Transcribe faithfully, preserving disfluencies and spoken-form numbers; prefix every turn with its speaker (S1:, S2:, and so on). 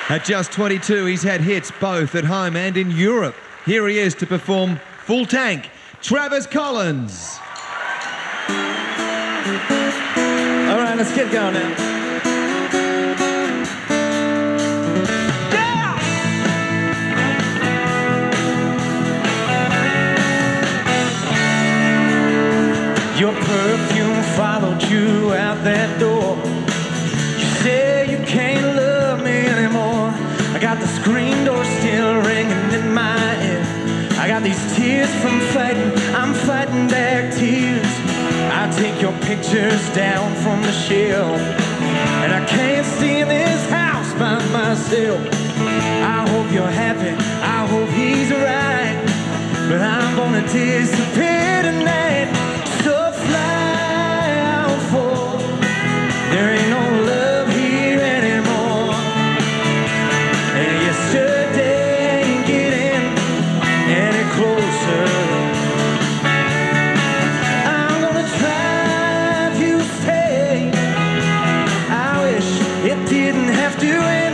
S1: At just twenty-two, he's had hits both at home and in Europe. Here he is to perform Full Tank, Travis Collins.
S2: All right, let's get going now. Yeah! Your perfume followed you out that door. You say you can't love me anymore. I got the screen door still ringing in my ear. I got these tears from fighting, I'm fighting back tears. I take your pictures down from the shelf, and I can't stay in this house by myself. I hope you're happy, I hope he's right, but I'm gonna disappear tonight. So fly out, for there ain't no love here anymore. And yesterday ain't getting any closer. I'm gonna try to stay. I wish it didn't have to end.